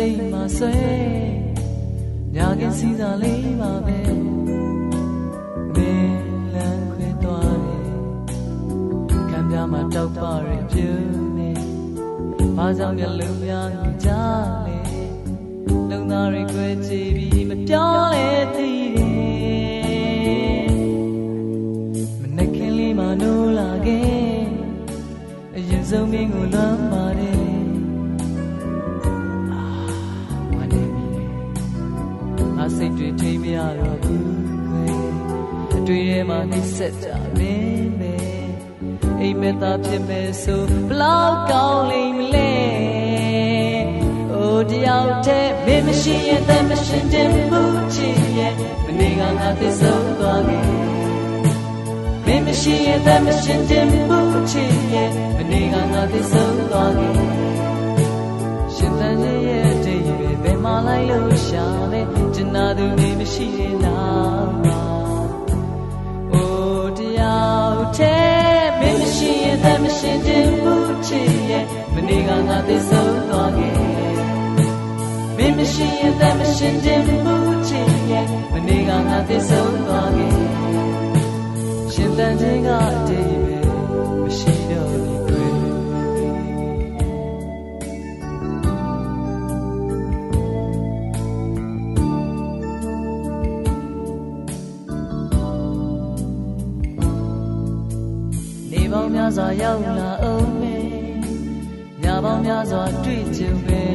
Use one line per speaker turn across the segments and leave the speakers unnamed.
စိတ်မှာဆွဲညာကင်းစီးစားလေးပါပဲမင်းလမ်းခွဲသွားတယ်ခံပြမှာတောက်ပါရဲ့ပြုံးနေဘာကြောင့်မျက်လုံးများညကြလဲလုံသားတွေခွဲကြည့်ပြီးမပြောလဲသိတယ်မနေ့ကလေးမှနိုးလာခဲ့အရင်ဆုံးမင်းကိုလွမ်းပါတယ်စိတ်တွေထိမရတော့ဘူးခွေအတွေ့ထဲမှာနှိမ့်ဆက်ကြမင်းပဲအိမ်မက်သားဖြစ်မဲ့ဆိုဘလောက်ကောင်းလိမ့်မလဲအိုတယောက်တည်းမင်းမရှိရင်တမရှင်တင်ဘူးချစ်ရဲ့မနေ့ကငါသစ္စာသွားခဲ့မင်းမရှိရင်တမရှင်တင်ဘူးချစ်ရဲ့မနေ့ကငါသစ္စာသွားခဲ့ရှင်တန်ရဲ့အတိတ်ပဲဘယ်မှာလိုက်လို့ရှာလဲနာသူနေမရှိရင်လားအိုတယောက်တည်းမင်းမရှိရင်တမရှင်တင်ဘူးချစ်ရဲ့မနေ့ကငါသိဆုံးသွားခဲ့မင်းမရှိရင်တမရှင်တင်ဘူးချစ်ရဲ့မနေ့ကငါသိဆုံးသွားခဲ့ရှင်တန်ခြင်းကအတိတ်ပဲမရှိတော့ဘူးခွေပေါင်းများစွာရောက်လာအောင်မယ်ညပေါင်းများစွာတွေ့ကြုံမယ်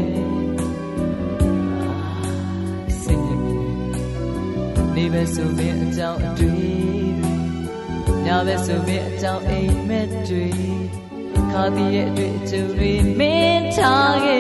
စိတ်ရည်နေပဲဆိုမင်းအကြောင်းအတွေ့ညပဲဆိုမင်းအကြောင်းအိမ်မက်တွေခါတည်ရဲ့အတွေ့အကြုံတွေမင်းထားခဲ့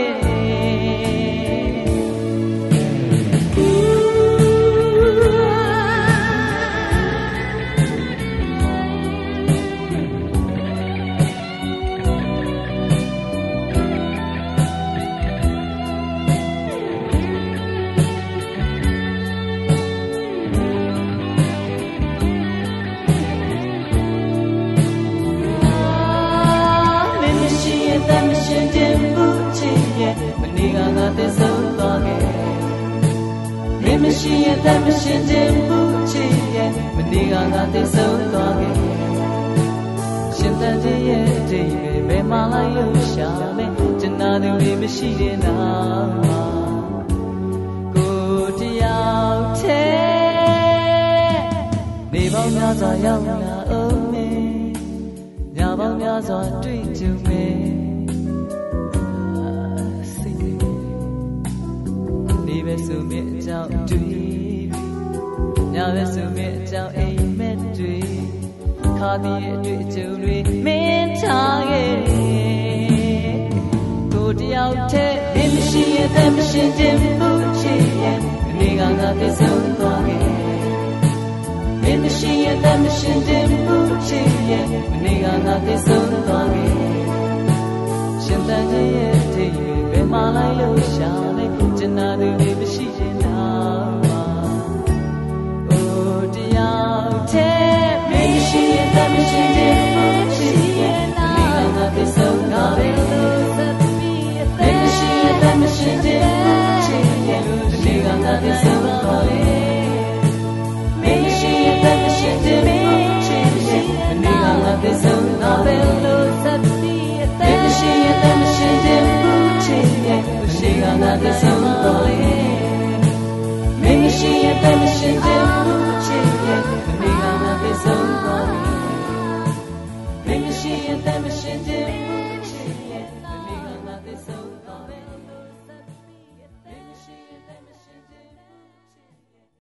မရှိရင်တမရှင်တင်ဘူးချစ်ရဲ့မနေ့ကငါသိဆုံးသွားခဲ့ရှင်တန်ခြင်းရဲ့အတိတ်ပဲဘယ်မှာလိုက်လို့ရှာလဲကျန်တာသူတွေမရှိရင်တော့ကိုတယောက်တည်းနေပေါင်းများစွာရောက်လာအောင်မယ်ညပေါင်းများစွာတွေ့ကြုံမယ်နေပဲဆိုမြအကြောင်းတွေ့ညပဲဆိုမြအကြောင်းအိမ်မက်တွေခါတည်ရဲ့အတွေ့အကြုံတွေမင်းထားခဲ့ကိုတယောက်တည်းမင်းမရှိရင်တမရှင်တင်ဘူးချစ်ရဲ့မနေ့ကငါသိဆုံးသွားခဲ့မင်းမရှိရင်တမရှင်တင်ဘူးချစ်ရဲ့မနေ့ကငါသိဆုံးသွားခဲ့ရှင်တန်ရဲ့အထိပ်ပဲဘယ်မှာလိုက်လို့ရှာလဲကျန်တာသူ